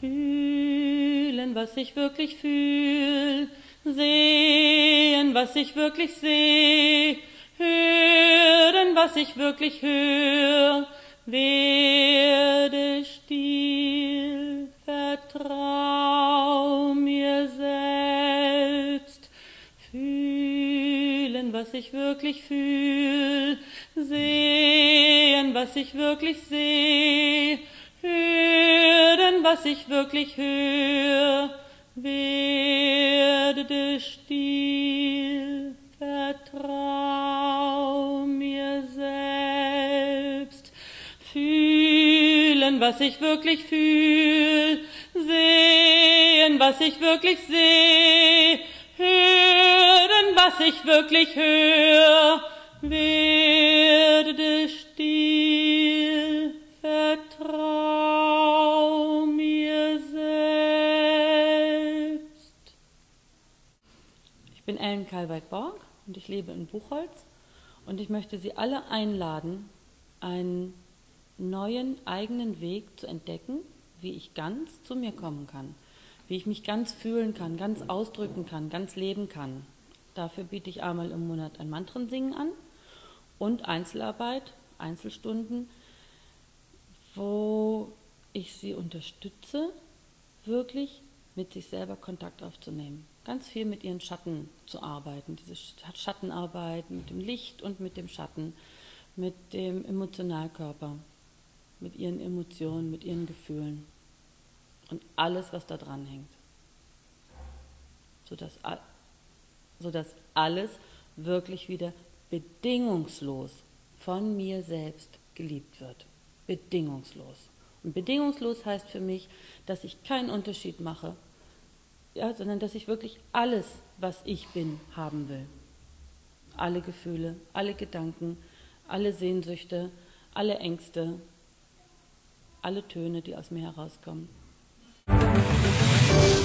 Fühlen, was ich wirklich fühl, sehen, was ich wirklich seh, hören, was ich wirklich hör, werde still, vertrau mir selbst. Fühlen, was ich wirklich fühl, sehen, was ich wirklich seh, hören, was ich wirklich hör, werde still, vertrau mir selbst. Fühlen, was ich wirklich fühl, sehen, was ich wirklich seh, hören, was ich wirklich hör, werde still, vertrau mir selbst. Ich bin Ellen Kalweit-Borg und ich lebe in Buchholz und ich möchte Sie alle einladen, einen neuen eigenen Weg zu entdecken, wie ich ganz zu mir kommen kann, wie ich mich ganz fühlen kann, ganz ausdrücken kann, ganz leben kann. Dafür biete ich einmal im Monat ein Mantrensingen an und Einzelarbeit, Einzelstunden, wo ich Sie unterstütze, wirklich mit sich selber Kontakt aufzunehmen. Ganz viel mit Ihren Schatten zu arbeiten, diese Schattenarbeit mit dem Licht und mit dem Schatten, mit dem Emotionalkörper, mit Ihren Emotionen, mit Ihren Gefühlen und alles, was da dran hängt. Sodass alles wirklich wieder bedingungslos von mir selbst geliebt wird. Bedingungslos. Und bedingungslos heißt für mich, dass ich keinen Unterschied mache, ja, sondern dass ich wirklich alles, was ich bin, haben will. Alle Gefühle, alle Gedanken, alle Sehnsüchte, alle Ängste, alle Töne, die aus mir herauskommen.